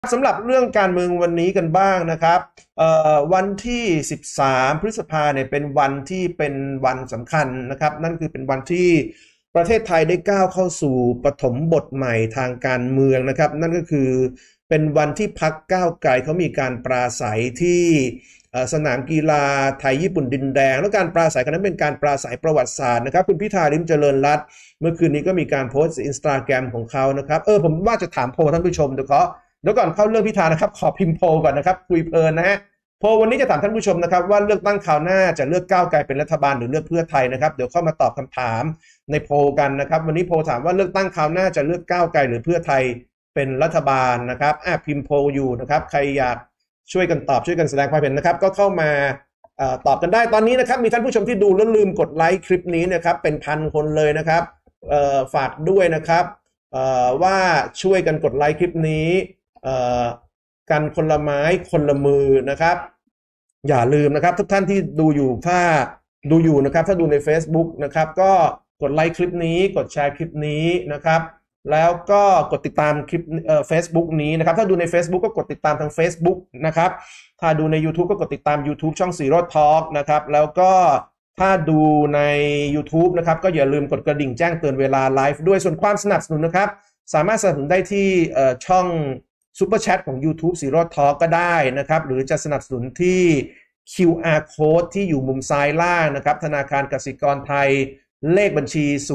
สำหรับเรื่องการเมืองวันนี้กันบ้างนะครับวันที่13พฤษภาเนี่ยเป็นวันที่เป็นวันสำคัญนะครับนั่นคือเป็นวันที่ประเทศไทยได้ก้าวเข้าสู่ปฐมบทใหม่ทางการเมืองนะครับนั่นก็คือเป็นวันที่พรรคก้าวไกลเขามีการปราศัยที่สนามกีฬาไทยญี่ปุ่นดินแดงแล้วการปราศัยครั้งนั้นเป็นการปราศัยประวัติศาสตร์นะครับคุณพิธาลิ้มเจริญรัตน์เมื่อคืนนี้ก็มีการโพสต์อินสตาแกรมของเขานะครับผมว่าจะถามโพลท่านผู้ชมเดี๋ยวก่อนเข้าเรื่องพิธานะครับขอพิมพ์โพลก่อนนะครับคุยเพลินนะฮะโพลวันนี้จะถามท่านผู้ชมนะครับว่าเลือกตั้งคราวหน้าจะเลือกก้าวไกลเป็นรัฐบาลหรือเลือกเพื่อไทยนะครับเดี๋ยวเข้ามาตอบคำถามในโพลกันนะครับวันนี้โพลถามว่าเลือกตั้งคราวหน้าจะเลือกก้าวไกลหรือเพื่อไทยเป็นรัฐบาลนะครับพิมพ์โพลอยู่นะครับใครอยากช่วยกันตอบช่วยกันแสดงความเห็นนะครับก็เข้ามาตอบกันได้ตอนนี้นะครับมีท่านผู้ชมที่ดูแล้วลืมกดไลค์คลิปนี้นะครับเป็นพันคนเลยนะครับฝากด้วยนะครับว่าช่วยกันกดไลค์คลิปนี้กันคนละไม้คนละมือนะครับอย่าลืมนะครับทุกท่านที่ดูอยู่ถ้าดูอยู่นะครับถ้าดูใน Facebook นะครับก็กดไลค์คลิปนี้กดแชร์คลิปนี้นะครับแล้วก็กดติดตามคลิปFacebook นี้นะครับถ้าดูใน Facebook ก็กดติดตามทาง Facebook นะครับถ้าดูใน YouTube ก็กดติดตาม YouTube ช่องสีโรจน์ทอล์กนะครับแล้วก็ถ้าดูใน YouTube นะครับก็อย่าลืมกดกระดิ่งแจ้งเตือนเวลาไลฟ์ด้วยส่วนความสนับสนุนนะครับสามารถสนับสนุนได้ที่ช่องซุปเปอร์แชทของ YouTube สีโรจน์ทอล์กก็ได้นะครับหรือจะสนับสนุนที่ QR Code ที่อยู่มุมซ้ายล่างนะครับธนาคารกสิกรไทยเลขบัญชี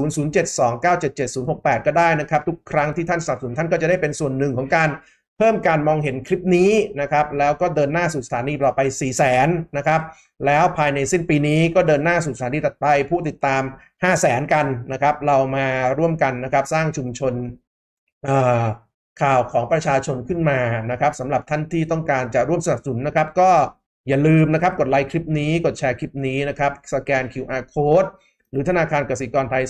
0072977068 ก็ได้นะครับทุกครั้งที่ท่านสนับสนุนท่านก็จะได้เป็นส่วนหนึ่งของการเพิ่มการมองเห็นคลิปนี้นะครับแล้วก็เดินหน้าสู่สถานีต่อไป 400,000 นะครับแล้วภายในสิ้นปีนี้ก็เดินหน้าสู่สถานีต่อไปผู้ติดตาม 500,000 กันนะครับเรามาร่วมกันนะครับสร้างชุมชนข่าวของประชาชนขึ้นมานะครับสำหรับท่านที่ต้องการจะร่วมสนับสนุนนะครับก็อย่าลืมนะครับกดไลค์คลิปนี้กดแชร์คลิปนี้นะครับสแกน QR Code หรือธนาคารกสิกรไทย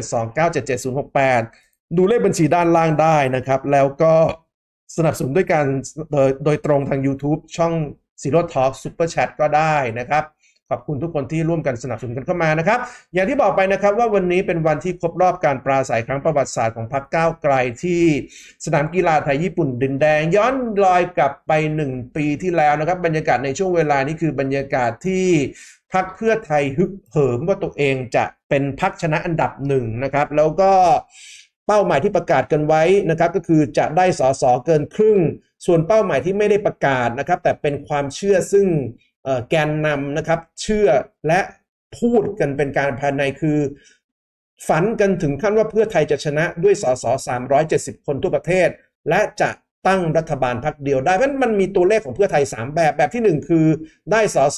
0072977068 ดูเลขบัญชีด้านล่างได้นะครับแล้วก็สนับสนุนด้วยการโดยตรงทาง YouTube ช่องสีโรจน์ทอล์กซุปเปอร์แชทก็ได้นะครับขอบคุณทุกคนที่ร่วมกันสนับสนุนกันเข้ามานะครับอย่างที่บอกไปนะครับว่าวันนี้เป็นวันที่ครบรอบการปราศัยครั้งประวัติศาสตร์ของพรรคก้าวไกลที่สนามกีฬาไทยญี่ปุ่นดินแดงย้อนรอยกลับไป1 ปีที่แล้วนะครับบรรยากาศในช่วงเวลานี้คือบรรยากาศที่พรรคเพื่อไทยฮึกเหิมว่าตัวเองจะเป็นพรรคชนะอันดับ1นะครับแล้วก็เป้าหมายที่ประกาศกันไว้นะครับก็คือจะได้สสเกินครึ่งส่วนเป้าหมายที่ไม่ได้ประกาศนะครับแต่เป็นความเชื่อซึ่งแกนนำนะครับเชื่อและพูดกันเป็นการภายในคือฝันกันถึงขั้นว่าเพื่อไทยจะชนะด้วยสส370 คนทั่วประเทศและจะตั้งรัฐบาลพรรคเดียวได้เพราะมันมีตัวเลขของเพื่อไทย3แบบที่1คือได้สส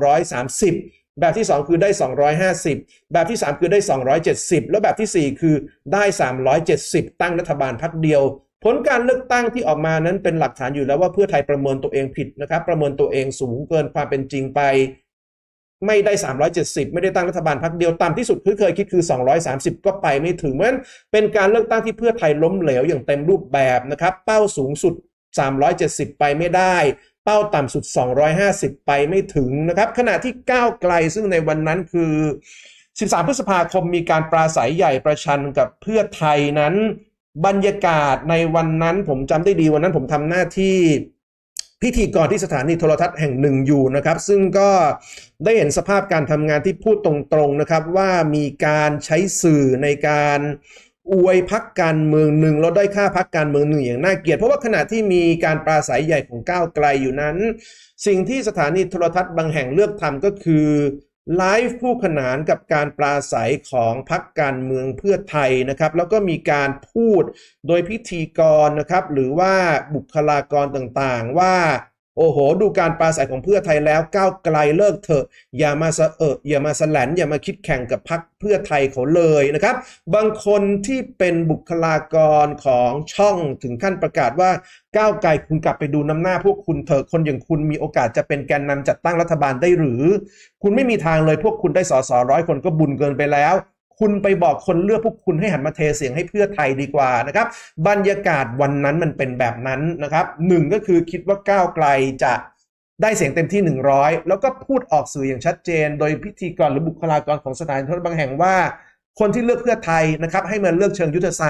230แบบที่2คือได้250แบบที่3คือได้270แล้วแบบที่4คือได้370ตั้งรัฐบาลพรรคเดียวผลการเลือกตั้งที่ออกมานั้นเป็นหลักฐานอยู่แล้วว่าเพื่อไทยประเมินตัวเองผิดนะครับประเมินตัวเองสูงเกินความเป็นจริงไปไม่ได้370ไม่ได้ตั้งรัฐบาลพรรคเดียวต่ำที่สุดคือเคยคิดคือ230ก็ไปไม่ถึงเพราะฉะนั้นเป็นการเลือกตั้งที่เพื่อไทยล้มเหลวอย่างเต็มรูปแบบนะครับเป้าสูงสุด370ไปไม่ได้เป้าต่ำสุด250ไปไม่ถึงนะครับขณะที่ก้าวไกลซึ่งในวันนั้นคือ13พฤษภาคมมีการปราศัยใหญ่ประชันกับเพื่อไทยนั้นบรรยากาศในวันนั้นผมจำได้ดีวันนั้นผมทำหน้าที่พิธีกรที่สถานีโทรทัศน์แห่งหนึ่งอยู่นะครับซึ่งก็ได้เห็นสภาพการทำงานที่พูดตรงๆนะครับว่ามีการใช้สื่อในการอวยพรรคการเมืองหนึ่งแล้วได้ค่าพรรคการเมืองหนึ่งอย่างน่าเกลียดเพราะว่าขณะที่มีการปราศัยใหญ่ของก้าวไกลอยู่นั้นสิ่งที่สถานีโทรทัศน์บางแห่งเลือกทำก็คือไลฟ์คู่ขนานกับการปราศัยของพรรคการเมืองเพื่อไทยนะครับแล้วก็มีการพูดโดยพิธีกรนะครับหรือว่าบุคลากรต่างๆว่าโอ้โหดูการปราศัยของเพื่อไทยแล้วก้าวไกลเลิกเถอะอย่ามาอย่ามาแสลนอย่ามาคิดแข่งกับพรรคเพื่อไทยเขาเลยนะครับบางคนที่เป็นบุคลากรของช่องถึงขั้นประกาศว่าก้าวไกลคุณกลับไปดูน้ำหน้าพวกคุณเถอะคนอย่างคุณมีโอกาสจะเป็นแกนนำจัดตั้งรัฐบาลได้หรือคุณไม่มีทางเลยพวกคุณได้สส100 คนก็บุญเกินไปแล้วคุณไปบอกคนเลือกพวกคุณให้หันมาเทเสียงให้เพื่อไทยดีกว่านะครับบรรยากาศวันนั้นมันเป็นแบบนั้นนะครับ1ก็คือคิดว่าก้าวไกลจะได้เสียงเต็มที่100แล้วก็พูดออกสื่ออย่างชัดเจนโดยพิธีกรหรือบุคลากรของสถานีโทรทัศน์บางแห่งว่าคนที่เลือกเพื่อไทยนะครับให้มาเลือกเชิงยุทธศาสตร์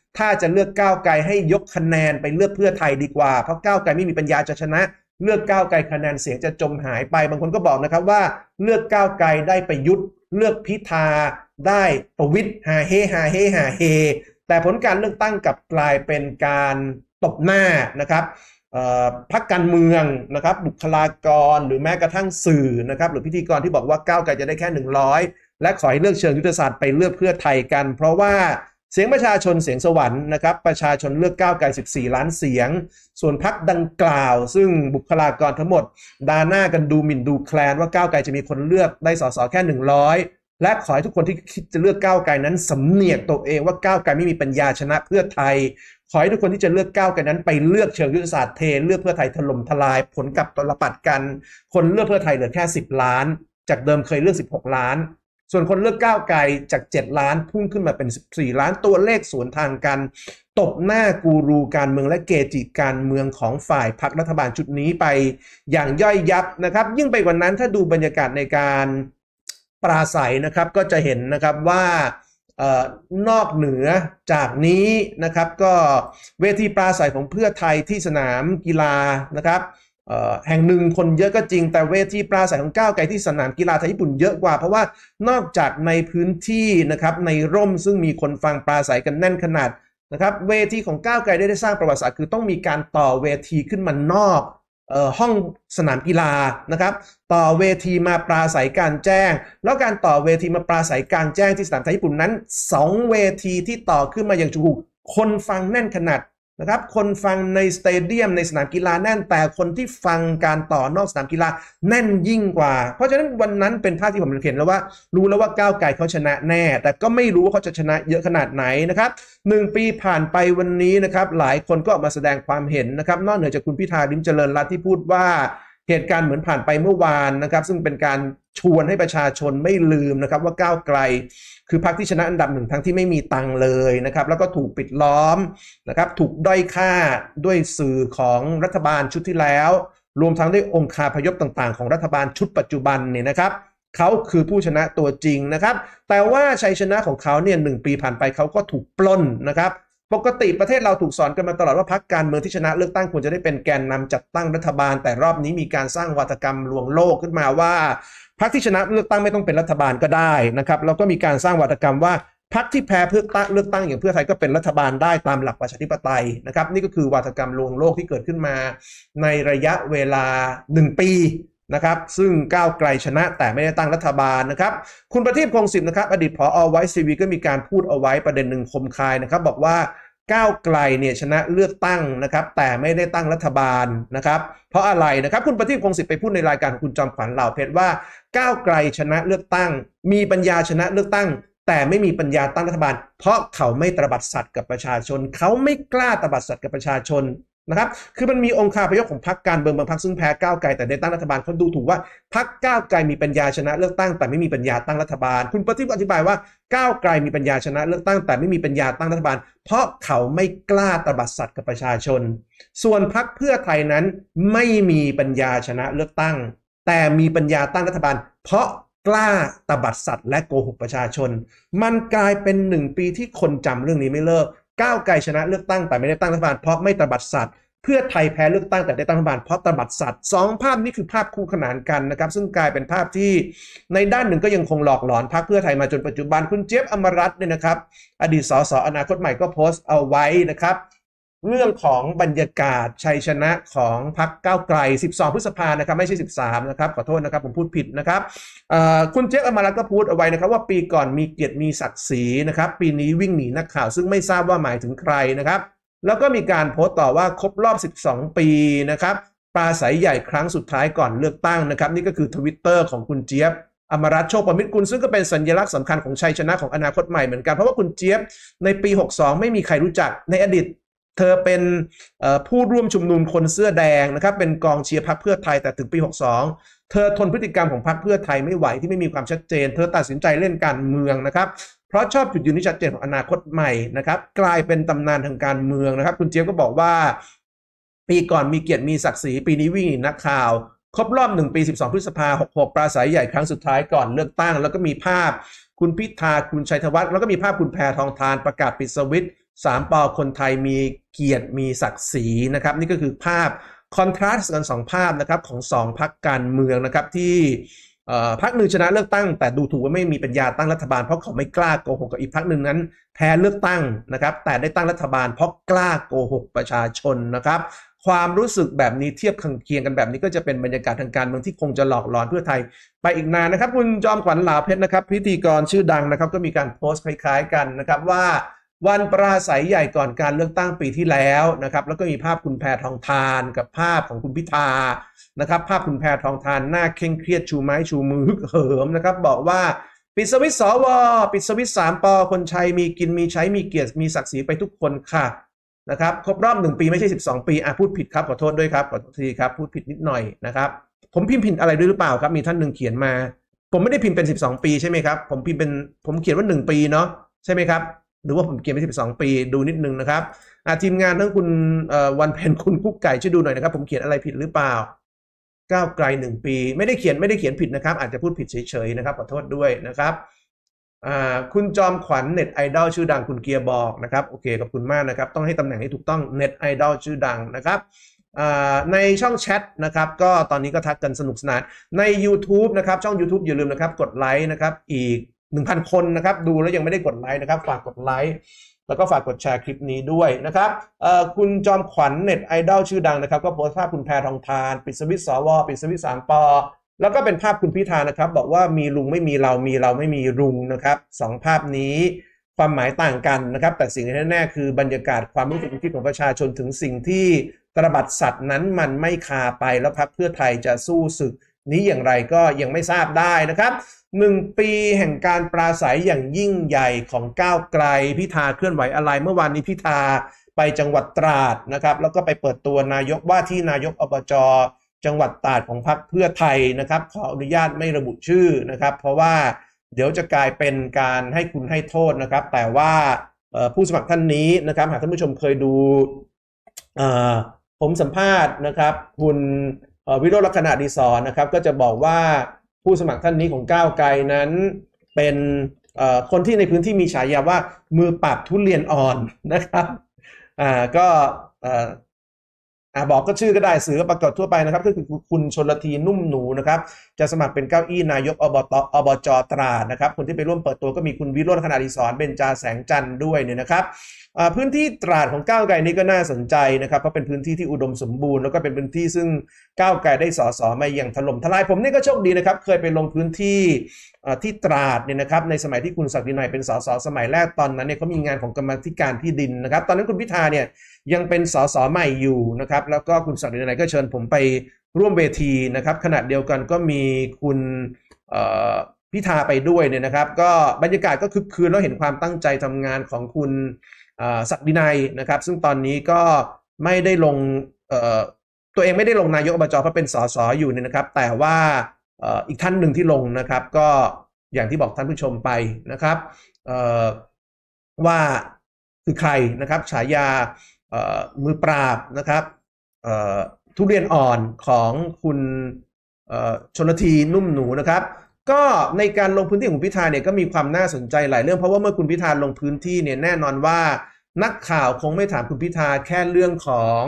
ถ้าจะเลือกก้าวไกลให้ยกคะแนนไปเลือกเพื่อไทยดีกว่าเพราะก้าวไกลไม่มีปัญญาจะชนะเลือกก้าวไกลคะแนนเสียงจะจมหายไปบางคนก็บอกนะครับว่าเลือกก้าวไกลได้ประยุทธ์เลือกพิธาได้ประวิตรหาเฮหาเฮหาเฮแต่ผลการเลือกตั้งกลับกลายเป็นการตบหน้านะครับพรรคการเมืองนะครับบุคลากรหรือแม้กระทั่งสื่อนะครับหรือพิธีกรที่บอกว่าก้าวไกลจะได้แค่100และขอให้เลือกเชิงยุทธศาสตร์ไปเลือกเพื่อไทยกันเพราะว่าเสียงประชาชนเสียงสวรรค์นะครับประชาชนเลือกก้าวไกล14ล้านเสียงส่วนพรรคดังกล่าวซึ่งบุคลากรทั้งหมดด่าหน้ากันดูหมิ่นดูแคลนว่าก้าวไกลจะมีคนเลือกได้สสแค่100และขอให้ทุกคนที่คิดจะเลือกก้าวไกลนั้นสำเนียกตัวเองว่าก้าวไกลไม่มีปัญญาชนะเพื่อไทยขอให้ทุกคนที่จะเลือกก้าวไกลนั้นไปเลือกเชิงยุทธศาสตร์เทเลือกเพื่อไทยถล่มทลายผลกลับตลปัดกันคนเลือกเพื่อไทยเหลือแค่10ล้านจากเดิมเคยเลือก16ล้านส่วนคนเลือกก้าวไกลจาก7ล้านพุ่งขึ้นมาเป็น14ล้านตัวเลขสวนทางกันตบหน้ากูรูการเมืองและเกจิการเมืองของฝ่ายพรรครัฐบาลชุดนี้ไปอย่างย่อยยับนะครับยิ่งไปกว่านั้นถ้าดูบรรยากาศในการปราศัยนะครับก็จะเห็นนะครับว่านอกเหนือจากนี้นะครับก็เวทีปราศัยของเพื่อไทยที่สนามกีฬานะครับแห่งหนึ่งคนเยอะก็จริงแต่เวทีปราศัยของก้าวไกลที่สนามกีฬาไทยญี่ปุ่นเยอะกว่าเพราะว่านอกจากในพื้นที่นะครับในร่มซึ่งมีคนฟังปราศัยกันแน่นขนาดนะครับเวทีของก้าวไกลได้สร้างประวัติศาสตร์คือต้องมีการต่อเวทีขึ้นมานอกห้องสนามกีฬานะครับต่อเวทีมาปราศัยกลางแจ้งแล้วการต่อเวทีมาปราศัยกลางแจ้งที่สนามไทยญี่ปุ่นนั้น2เวทีที่ต่อขึ้นมาอย่างจุกคนฟังแน่นขนาดนะครับคนฟังในสเตเดียมในสนามกีฬาแน่นแต่คนที่ฟังการต่อนอกสนามกีฬาแน่นยิ่งกว่าเพราะฉะนั้นวันนั้นเป็นภาพที่ผมเห็นแล้วว่ารู้แล้วว่าก้าวไกลเขาชนะแน่แต่ก็ไม่รู้ว่าเขาจะชนะเยอะขนาดไหนนะครับ1 ปีผ่านไปวันนี้นะครับหลายคนก็ออกมาแสดงความเห็นนะครับนอกเหนือจากคุณพิธาลิ้มเจริญรัตน์ที่พูดว่าเหตุการณ์เหมือนผ่านไปเมื่อวานนะครับซึ่งเป็นการชวนให้ประชาชนไม่ลืมนะครับว่าก้าวไกลคือพรรคที่ชนะอันดับ1ทั้งที่ไม่มีตังเลยนะครับแล้วก็ถูกปิดล้อมนะครับถูกด้อยค่าด้วยสื่อของรัฐบาลชุดที่แล้วรวมทั้งด้วยองค์คาพยพต่างๆของรัฐบาลชุดปัจจุบันเนี่ยนะครับเขาคือผู้ชนะตัวจริงนะครับแต่ว่าชัยชนะของเขาเนี่ย1 ปีผ่านไปเขาก็ถูกปล้นนะครับปกติประเทศเราถูกสอนกันมาตลอดว่าพรรคการเมืองที่ชนะเลือกตั้งควรจะได้เป็นแกนนำจัดตั้งรัฐบาลแต่รอบนี้มีการสร้างวาทกรรมลวงโลกขึ้นมาว่าพรรคที่ชนะเลือกตั้งไม่ต้องเป็นรัฐบาลก็ได้นะครับแล้วก็มีการสร้างวาทกรรมว่าพรรคที่แพ้เลือกตั้งอย่างเพื่อไทยก็เป็นรัฐบาลได้ตามหลักประชาธิปไตยนะครับนี่ก็คือวาทกรรมลวงโลกที่เกิดขึ้นมาในระยะเวลา1 ปีนะครับซึ่งก้าวไกลชนะแต่ไม่ได้ตั้งรัฐบาลนะครับคุณประทีปคงศิษย์นะครับอดีตผอ.ไวซ์ทีวีก็มีการพูดเอาไว้ประเด็นหนึ่งคมคายนะครับบอกว่าก้าวไกลเนี่ยชนะเลือกตั้งนะครับแต่ไม่ได้ตั้งรัฐบาลนะครับเพราะอะไรนะครับคุณประทีปคงศิษย์ไปพูดในรายการของคุณจอมขวัญเหล่าเพชรว่าก้าวไกลชนะเลือกตั้งมีปัญญาชนะเลือกตั้งแต่ไม่มีปัญญาตั้งรัฐบาลเพราะเขาไม่ตระบัดสัตย์กับประชาชนเขาไม่กล้าตระบัดสัตย์กับประชาชนนะครับคือมันมีองค์คาพยพของพรรคการเมืองบางพรรคซึ่งแพ้ก้าวไกลแต่ได้ตั้งรัฐบาลเขาดูถูกว่าพรรคก้าวไกลมีปัญญาชนะเลือกตั้งแต่ไม่มีปัญญาตั้งรัฐบาลคุณประทีปอธิบายว่าก้าวไกลมีปัญญาชนะเลือกตั้งแต่ไม่มีปัญญาตั้งรัฐบาลเพราะเขาไม่กล้าตระบัดสัตย์กับประชาชนส่วนพรรคเพื่อไทยนั้นไม่มีปัญญาชนะเลือกตั้งแต่มีปัญญาตั้งรัฐบาลเพราะกล้าตบัดสัตว์และโกหกประชาชนมันกลายเป็น1 ปีที่คนจำเรื่องนี้ไม่เลิกก้าวไกลชนะเลือกตั้งแต่ไม่ได้ตั้งรัฐบาลเพราะไม่ตบัดสัตว์เพื่อไทยแพ้เลือกตั้งแต่ได้ตั้งรัฐบาลเพราะตบัดสัตว์2ภาพนี้คือภาพคู่ขนานกันนะครับซึ่งกลายเป็นภาพที่ในด้านหนึ่งก็ยังคงหลอกหลอนพรรคเพื่อไทยมาจนปัจจุบันคุณเจี๊ยบอมรรัตน์เนี่ยนะครับอดีตสสอนาคตใหม่ก็โพสต์เอาไว้นะครับเรื่องของบรรยากาศชัยชนะของพรรคก้าวไกล12 พฤษภาคมนะครับไม่ใช่13นะครับขอโทษนะครับผมพูดผิดนะครับคุณเจี๊ยบอมรรัตน์ก็พูดเอาไว้นะครับว่าปีก่อนมีเกียรติมีศักดิ์ศรีนะครับปีนี้วิ่งหนีนักข่าวซึ่งไม่ทราบว่าหมายถึงใครนะครับแล้วก็มีการโพสต์ต่อว่าครบรอบ12 ปีนะครับปราศัยใหญ่ครั้งสุดท้ายก่อนเลือกตั้งนะครับนี่ก็คือ Twitter ของคุณเจี๊ยบอมรรัตน์โชคประมิตรกุลซึ่งก็เป็นสัญลักษณ์สำคัญของชัยชนะของอนาคตใหม่เหมือนกันเพราะว่าคุณเจี๊ยบในปี62ไม่มีใครรู้จักในอดีตเธอเป็นผู้ร่วมชุมนุมคนเสื้อแดงนะครับเป็นกองเชียร์พรรคเพื่อไทยแต่ถึงปี62เธอทนพฤติกรรมของพรรคเพื่อไทยไม่ไหวที่ไม่มีความชัดเจนเธอตัดสินใจเล่นการเมืองนะครับเพราะชอบจุดยืนที่ชัดเจนของอนาคตใหม่นะครับกลายเป็นตำนานทางการเมืองนะครับคุณเจี๊ยบก็บอกว่าปีก่อนมีเกียรติมีศักดิ์ศรีปีนี้วิ่งหนีนักข่าวครบรอบ1 ปี12 พฤษภาคม66ปราศัยใหญ่ครั้งสุดท้ายก่อนเลือกตั้งแล้วก็มีภาพคุณพิธาคุณชัยธวัฒน์แล้วก็มีภาพคุณแพทองธารประกาศปิดสวิตช์ 3 ป.คนไทยมีเกียรติมีศักดิ์ศรีนะครับนี่ก็คือภาพคอนทราสต์กัน2 ภาพนะครับของ2 พรรคการเมืองนะครับที่พรรคหนึ่งชนะเลือกตั้งแต่ดูถูกว่าไม่มีปัญญาตั้งรัฐบาลเพราะเขาไม่กล้าโกหกกับอีกพรรคหนึ่งนั้นแพ้เลือกตั้งนะครับแต่ได้ตั้งรัฐบาลเพราะกล้าโกหกประชาชนนะครับความรู้สึกแบบนี้เทียบเคียงกันแบบนี้ก็จะเป็นบรรยากาศทางการเมืองที่คงจะหลอกหลอนเพื่อไทยไปอีกนานนะครับคุณจอมขวัญหลาเพชรนะครับพิธีกรชื่อดังนะครับก็มีการโพสต์คล้ายๆกันนะครับว่าวันปราศัยใหญ่ก่อนการเลือกตั้งปีที่แล้วนะครับแล้วก็มีภาพคุณแพทองธารกับภาพของคุณพิธานะครับภาพคุณแพทองธารหน้าเคร่งเครียดชูไม้ชูมือฮึกเหิมนะครับบอกว่าปิดสวิตช์สวปิดสวิตช์3 ป.คนชัยมีกินมีใช้มีเกียรติมีศักดิ์ศรีไปทุกคนค่ะนะครับครบรอบ1 ปีไม่ใช่12 ปีพูดผิดครับขอโทษด้วยครับขอโทษทีครับพูดผิดนิดหน่อยนะครับผมพิมพ์ผิดอะไรด้วยหรือเปล่าครับมีท่านหนึ่งเขียนมาผมไม่ได้พิมพ์เป็น12 ปีใช่ไหมครับผมพิมพ์เป็นผมเขียนว่า1 ปีเนาะใช่ไหมครับหรือว่าผมเขียนไป12 ปีดูนิดนึงนะครับทีมงานทั้งคุณวันเพ็ญคุณกุ๊กไก่ช่วยดูหน่อยนะครับผมเขียนอะไรผิดหรือเปล่าก้าวไกล1 ปีไม่ได้เขียนผิดนะครับอาจจะพูดผิดเฉยๆนะครับขอโทษด้วยนะครับคุณจอมขวัญเน็ตไอดอลชื่อดังคุณเกียร์บอกนะครับโอเคขอบคุณมากนะครับต้องให้ตำแหน่งให้ถูกต้องเน็ตไอดอลชื่อดังนะครับในช่องแชทนะครับก็ตอนนี้ก็ทักกันสนุกสนานใน YouTube นะครับช่อง YouTube อย่าลืมนะครับกดไลค์นะครับอีก 1,000 คนนะครับดูแล้วยังไม่ได้กดไลค์นะครับฝากกดไลค์แล้วก็ฝากกดแชร์คลิปนี้ด้วยนะครับคุณจอมขวัญเน็ตไอดอลชื่อดังนะครับก็โพสต์ภาพคุณแพทองธารปิดสวิตช์สวปิดสวิตช์3 ป.แล้วก็เป็นภาพคุณพิธานะครับบอกว่ามีลุงไม่มีเรามีเราไม่มีลุงนะครับ2 ภาพนี้ความหมายต่างกันนะครับแต่สิ่งที่แน่ๆคือบรรยากาศความรู้สึกคิดของประชาชนถึงสิ่งที่ตระบัดสัตว์นั้นมันไม่คาไปแล้วพรรคเพื่อไทยจะสู้ศึกนี้อย่างไรก็ยังไม่ทราบได้นะครับ1 ปีแห่งการปราศัยอย่างยิ่งใหญ่ของก้าวไกลพิธาเคลื่อนไหวอะไรเมื่อวานนี้พิธาไปจังหวัดตราดนะครับแล้วก็ไปเปิดตัวนายกว่าที่นายกอบจ.จังหวัดตราดของพรรคเพื่อไทยนะครับขออนุญาตไม่ระบุชื่อนะครับเพราะว่าเดี๋ยวจะกลายเป็นการให้คุณให้โทษนะครับแต่ว่าผู้สมัครท่านนี้นะครับหากท่านผู้ชมเคยดูผมสัมภาษณ์นะครับคุณวิโรจน์ ลักษณะดีศรนะครับก็จะบอกว่าผู้สมัครท่านนี้ของก้าวไกลนั้นเป็นคนที่ในพื้นที่มีฉายาว่ามือปราบทุเรียนอ่อนนะครับก็บอกก็ชื่อก็ได้สื่อก็ปรากฏทั่วไปนะครับก็คือคุณชลธีนุ่มหนูนะครับจะสมัครเป็นเก้าอี้นายกอบจ.ตราดนะครับคนที่ไปร่วมเปิดตัวก็มีคุณวิโรจน์ ลักษณะดีศรเบญจาแสงจันทร์ด้วยเนี่ยนะครับพื้นที่ตราดของก้าวไกลนี้ก็น่าสนใจนะครับเพราะเป็นพื้นที่ที่อุดมสมบูรณ์แล้วก็เป็นพื้นที่ซึ่งก้าวไกลได้สสมาอย่างถล่มทลายผมนี่ก็โชคดีนะครับเคยไปลงพื้นที่ที่ตราดเนี่ยนะครับในสมัยที่คุณศักดินัยเป็นสสสมัยแรกตอนนั้นเนี่ยเขามีงานของกรรมาธิการที่ดินนะครับตอนนั้นคุณพิธาเนี่ยยังเป็นสสใหม่อยู่นะครับแล้วก็คุณศักดินัยก็เชิญผมไปร่วมเวทีนะครับขณะเดียวกันก็มีคุณพิธาไปด้วยเนี่ยนะครับก็บรรยากาศก็คึกคืนแล้วเห็นความตั้งใจทำงานของคุณศักดินัยนะครับซึ่งตอนนี้ก็ไม่ได้ลงตัวเองไม่ได้ลงนายกอบจ.เพราะเป็นสสอยู่เนี่ยนะครับแต่ว่าอีกท่านหนึ่งที่ลงนะครับก็อย่างที่บอกท่านผู้ชมไปนะครับว่าคือใครนะครับฉายามือปราบนะครับทุเรียนอ่อนของคุณชลธีนุ่มหนูนะครับก็ในการลงพื้นที่ของพิธาเนี่ยก็มีความน่าสนใจหลายเรื่องเพราะว่าเมื่อคุณพิธาลงพื้นที่เนี่ยแน่นอนว่านักข่าวคงไม่ถามคุณพิธาแค่เรื่องของ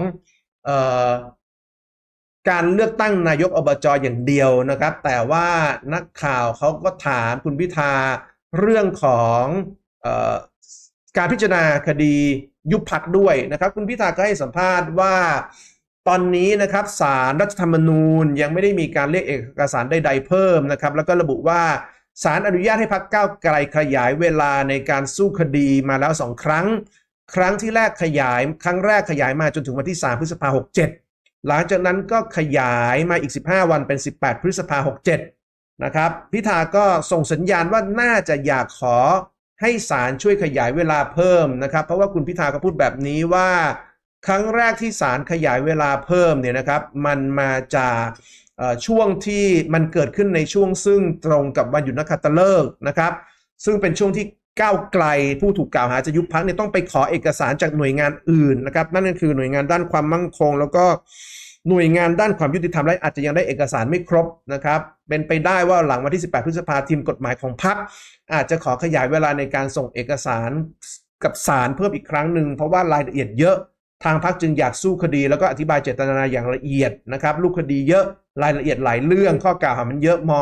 การเลือกตั้งนายกอบจ.อย่างเดียวนะครับแต่ว่านักข่าวเขาก็ถามคุณพิธาเรื่องของการพิจารณาคดียุบพรรคด้วยนะครับคุณพิธาก็ให้สัมภาษณ์ว่าตอนนี้นะครับศาลรัฐธรรมนูญยังไม่ได้มีการเรียกเอกสารใดๆเพิ่มนะครับแล้วก็ระบุว่าศาลอนุญาตให้พรรคก้าวไกลขยายเวลาในการสู้คดีมาแล้ว2 ครั้งครั้งที่แรกครั้งแรกขยายมาจนถึงวันที่3 พฤษภาคม 67หลังจากนั้นก็ขยายมาอีก15 วันเป็น18 พฤษภาคม 67นะครับพิธาก็ส่งสัญญาณว่าน่าจะอยากขอให้ศาลช่วยขยายเวลาเพิ่มนะครับเพราะว่าคุณพิธาก็พูดแบบนี้ว่าครั้งแรกที่ศาลขยายเวลาเพิ่มเนี่ยนะครับมันมาจากช่วงที่มันเกิดขึ้นในช่วงซึ่งตรงกับวันหยุดนักขัตฤกษ์นะครับซึ่งเป็นช่วงที่ก้าวไกลผู้ถูกกล่าวหาจะยุบพรรคเนี่ยต้องไปขอเอกสารจากหน่วยงานอื่นนะครับนั่นก็คือหน่วยงานด้านความมั่นคงแล้วก็หน่วยงานด้านความยุติธรรมและอาจจะยังได้เอกสารไม่ครบนะครับเป็นไปได้ว่าหลังวันที่18 พฤษภาคมทีมกฎหมายของพรรคอาจจะขอขยายเวลาในการส่งเอกสารกับศาลเพิ่มอีกครั้งหนึ่งเพราะว่ารายละเอียดเยอะทางพรรคจึงอยากสู้คดีแล้วก็อธิบายเจตนาอย่างละเอียดนะครับลูกคดีเยอะรายละเอียดหลายเรื่องข้อกล่าวหามันเยอะม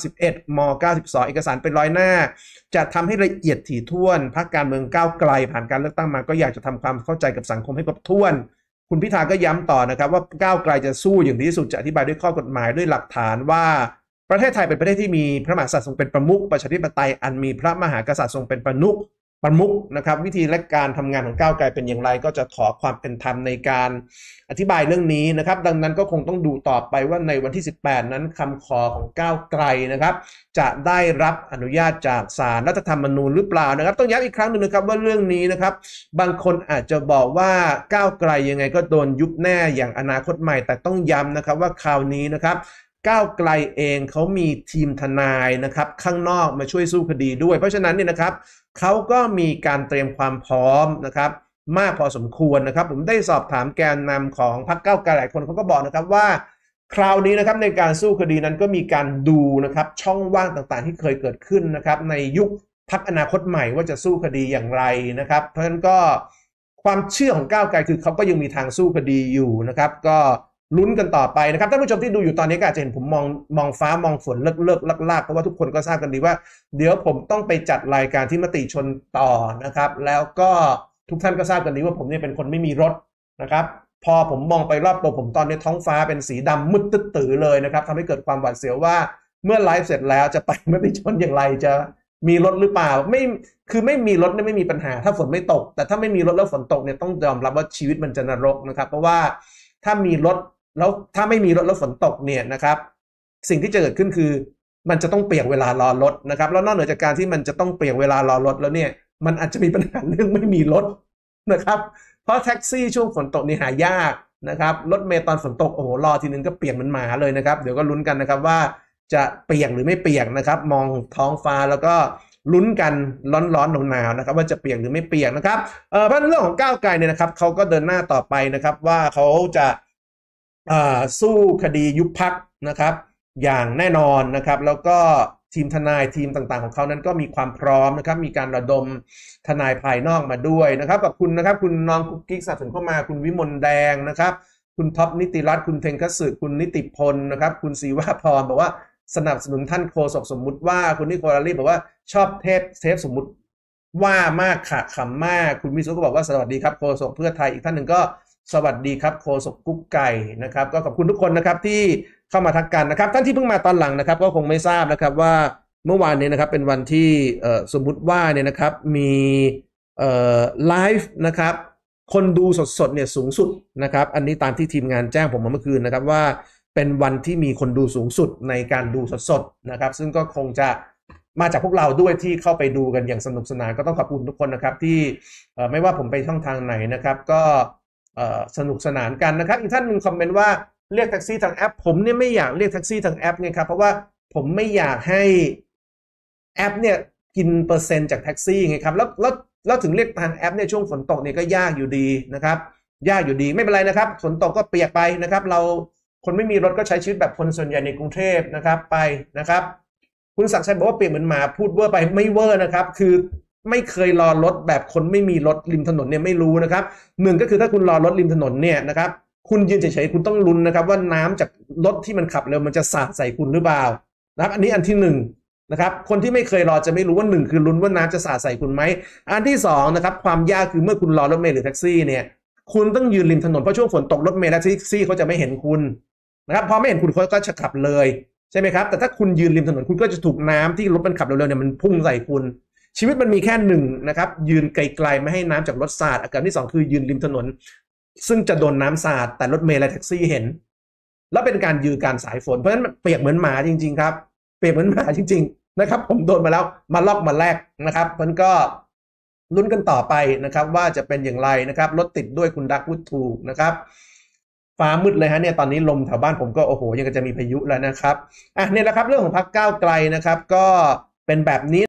91ม92เอกสารเป็น100 หน้าจะทำให้ละเอียดถี่ถ้วนพรรคการเมืองก้าวไกลผ่านการเลือกตั้งมาก็อยากจะทำความเข้าใจกับสังคมให้ครบถ้วนคุณพิธาก็ย้ำต่อนะครับว่าก้าวไกลจะสู้อย่างที่สุดจะอธิบายด้วยข้อกฎหมายด้วยหลักฐานว่าประเทศไทยเป็นประเทศที่มีพระมหากษัตริย์ทรงเป็นประมุขประชาธิปไตยอันมีพระมหากษัตริย์ทรงเป็นประมุขนะครับวิธีและการทำงานของก้าวไกลเป็นอย่างไรก็จะขอความเป็นธรรมในการอธิบายเรื่องนี้นะครับดังนั้นก็คงต้องดูต่อไปว่าในวันที่18นั้นคำขอของก้าวไกลนะครับจะได้รับอนุญาตจากศาลรัฐธรรมนูญหรือเปล่านะครับต้องย้ำอีกครั้งหนึ่งนะครับว่าเรื่องนี้นะครับบางคนอาจจะบอกว่าก้าวไกลยังไงก็โดนยุบแน่อย่างอนาคตใหม่แต่ต้องย้ำนะครับว่าคราวนี้นะครับก้าวไกลเองเขามีทีมทนายนะครับข้างนอกมาช่วยสู้คดีด้วยเพราะฉะนั้นเนี่ยนะครับเขาก็มีการเตรียมความพร้อมนะครับมากพอสมควรนะครับผมได้สอบถามแกนนำของพรรคก้าวไกลหลายคนเขาก็บอกนะครับว่าคราวนี้นะครับในการสู้คดีนั้นก็มีการดูนะครับช่องว่างต่างๆที่เคยเกิดขึ้นนะครับในยุคพรรคอนาคตใหม่ว่าจะสู้คดีอย่างไรนะครับเพราะฉะนั้นก็ความเชื่อของก้าวไกลคือเขาก็ยังมีทางสู้คดีอยู่นะครับก็ลุ้นกันต่อไปนะครับท่านผู้ชมที่ดูอยู่ตอนนี้ก็อาจจะเห็นผมมองฟ้ามองฝนเลิกลากเพราะว่าทุกคนก็ทราบกันดีว่าเดี๋ยวผมต้องไปจัดรายการที่มติชนต่อนะครับแล้วก็ทุกท่านก็ทราบกันดีว่าผมเนี่ยเป็นคนไม่มีรถนะครับพอผมมองไปรอบตัวผมตอนนี้ท้องฟ้าเป็นสีดำมืดตื้อเลยนะครับทำให้เกิดความหวาดเสียวว่าเมื่อไลฟ์เสร็จแล้วจะไปมติชนอย่างไรจะมีรถหรือเปล่าไม่มีรถเนี่ยไม่มีปัญหาถ้าฝนไม่ตกแต่ถ้าไม่มีรถแล้วฝนตกเนี่ยต้องยอมรับว่าชีวิตมันจะนรกนะครับเพราะว่าถ้ามีรถแล้วถ้าไม่มีรถแล้วฝนตกเนี่ยนะครับสิ่งที่จะเกิดขึ้นคือมันจะต้องเปลี่ยนเวลารอรถนะครับแล้วนอกเหนือจากการที่มันจะต้องเปลี่ยนเวลารอรถแล้วเนี่ยมันอาจจะมีปัญหาเรื่องไม่มีรถนะครับเพราะแท็กซี่ช่วงฝนตกนี่หายากนะครับรถเมล์ตอนฝนตกโอ้โหรอทีนึงก็เปียกเหมือนหมาเลยนะครับเดี๋ยวก็ลุ้นกันนะครับว่าจะเปียกหรือไม่เปียกนะครับมองท้องฟ้าแล้วก็ลุ้นกันร้อนหนาวๆนะครับว่าจะเปียกหรือไม่เปียกนะครับเพราะเรื่องของก้าวไกลเนี่ยนะครับเขาก็เดินหน้าต่อไปนะครับว่าเขาจะสู้คดียุบพรรคนะครับอย่างแน่นอนนะครับแล้วก็ทีมทนายทีมต่างๆของเขานั้นก็มีความพร้อมนะครับมีการระดมทนายภายนอกมาด้วยนะครับกับคุณนะครับคุณน้องกุ๊กกิ๊กสนับสนุนเข้ามาคุณวิมลแดงนะครับคุณท็อปนิติรัตน์คุณเทงคัตสึคุณนิติพลนะครับคุณศรีวพรบอกว่าสนับสนุนท่านโฆษกสมมุติว่าคุณนิโคลารีบอกว่าชอบเทปสมมุติว่ามากค่ะขำมากคุณมิสุก็บอกว่าสวัสดีครับโฆษกเพื่อไทยอีกท่านหนึ่งก็สวัสดีครับโฆษกกุ๊กไก่นะครับก็ขอบคุณทุกคนนะครับที่เข้ามาทักกันนะครับท่านที่เพิ่งมาตอนหลังนะครับก็คงไม่ทราบนะครับว่าเมื่อวานนี้นะครับเป็นวันที่สมมุติว่าเนี่ยนะครับมีไลฟ์นะครับคนดูสดเนี่ยสูงสุดนะครับอันนี้ตามที่ทีมงานแจ้งผมเมื่อคืนนะครับว่าเป็นวันที่มีคนดูสูงสุดในการดูสดนะครับซึ่งก็คงจะมาจากพวกเราด้วยที่เข้าไปดูกันอย่างสนุกสนานก็ต้องขอบคุณทุกคนนะครับที่ไม่ว่าผมไปช่องทางไหนนะครับก็สนุกสนานกันนะครับอีกท่านหนึ่งคอมเมนต์ว่าเรียกแท็กซี่ทางแอปผมเนี่ยไม่อยากเรียกแท็กซี่ทางแอปไงครับเพราะว่าผมไม่อยากให้แอปเนี่ยกินเปอร์เซ็นต์จากแท็กซี่ไงครับแล้วถึงเรียกทางแอปเนี่ยช่วงฝนตกเนี่ยก็ยากอยู่ดีนะครับยากอยู่ดีไม่เป็นไรนะครับฝนตกก็เปียกไปนะครับเราคนไม่มีรถก็ใช้ชีวิตแบบคนส่วนใหญ่ในกรุงเทพนะครับไปนะครับคุณศักดิ์ชัยบอกว่าเปียกเหมือนหมาพูดเวอร์ไปไม่เวอร์นะครับคือไม่เคยรอรถแบบคนไม่มีรถริมถนนเนี่ยไม่รู้นะครับหนึ่งก็คือถ้าคุณรอรถริมถนนเนี่ยนะครับคุณยืนเฉยๆคุณต้องลุ้นนะครับว่าน้ำจากรถที่มันขับเร็วมันจะสาดใส่คุณหรือเปล่านะครับอันนี้อันที่หนึ่งนะครับคนที่ไม่เคยรอจะไม่รู้ว่าหนึ่งคือลุ้นว่าน้ำจะสาดใส่คุณไหมอันที่สองนะครับความยากคือเมื่อคุณรอรถเมล์หรือแท็กซี่เนี่ยคุณต้องยืนริมถนนเพราะช่วงฝนตกรถเมล์และแท็กซี่เขาจะไม่เห็นคุณนะครับพอไม่เห็นคุณเขาก็จะขับเลยใช่ไหมครับแต่ถ้าคุณยืนริมถนนคุณก็จะถูกน้ำที่รถมันขับเร็วๆเนี่ยมันพุ่งใส่คุณชีวิตมันมีแค่หนึ่งนะครับยืนไกลๆไม่ให้น้ำจากรถสาดอาการที่สองคือยืนริมถนนซึ่งจะโดนน้ำสาดแต่รถเมล์และแท็กซี่เห็นแล้วเป็นการยืนการสายฝนเพราะฉะนั้นเปียกเหมือนหมาจริงๆครับเปียกเหมือนหมาจริงๆนะครับผมโดนมาแล้วมาลอกมาแลกนะครับมันก็ลุ้นกันต่อไปนะครับว่าจะเป็นอย่างไรนะครับรถติดด้วยคุณดักพูดถูกนะครับฟ้ามืดเลยฮะเนี่ยตอนนี้ลมแถวบ้านผมก็โอ้โหยังจะมีพายุแล้วนะครับเนี่ยแหละครับเรื่องของพรรคก้าวไกลนะครับก็เป็นแบบนี้